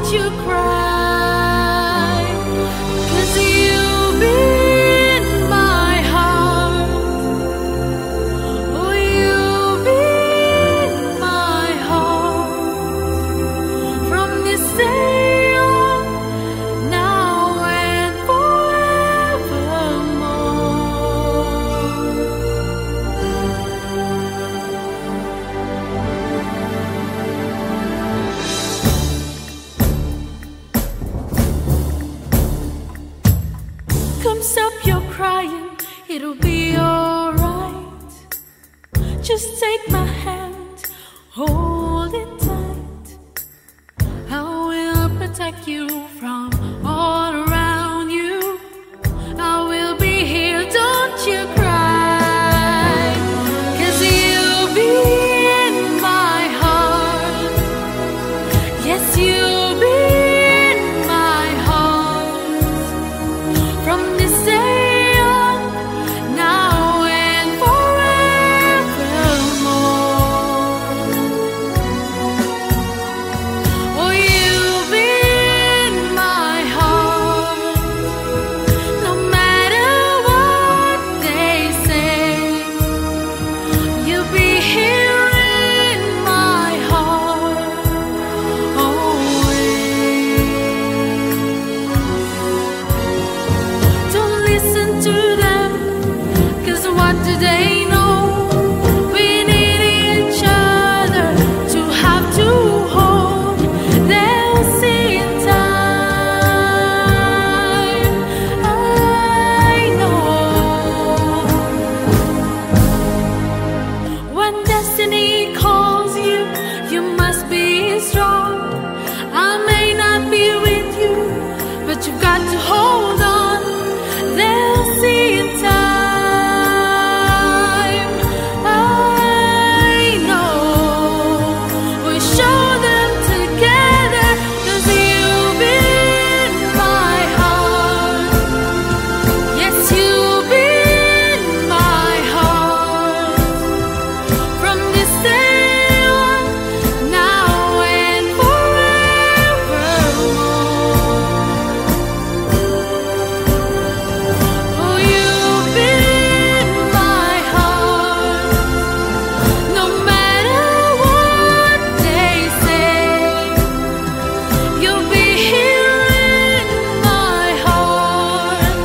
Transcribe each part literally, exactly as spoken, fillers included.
you cry, 'cause you've been my heart. Oh, you've been my heart from this day on, now and forevermore. Come, stop your crying, it'll be alright. Just take my hand, hold it tight. I will protect you from all around you. I will be here, don't you cry, 'cause you'll be in my heart. Yes, you'll be in my heart from this day on, now and forevermore. Oh, you'll be in my heart, no matter what they say. You'll be here in my heart always. Don't listen to them, 'cause what do they know? We need each other to have to hold. They'll see in time, I know. When destiny calls you, you must be strong. I may not be with you, but you've got to hold on. They'll see in time, I know. We show them together, 'cause you've been my heart. Yes, you've been my heart from this day on, now and forevermore. Oh, you've been my heart, no matter what they say. You'll be here in my heart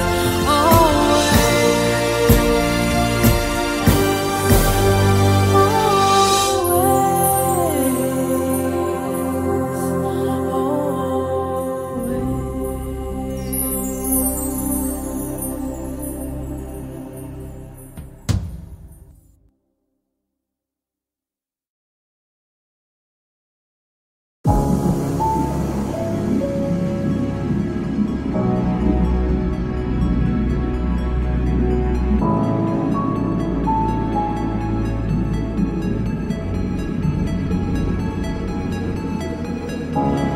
always.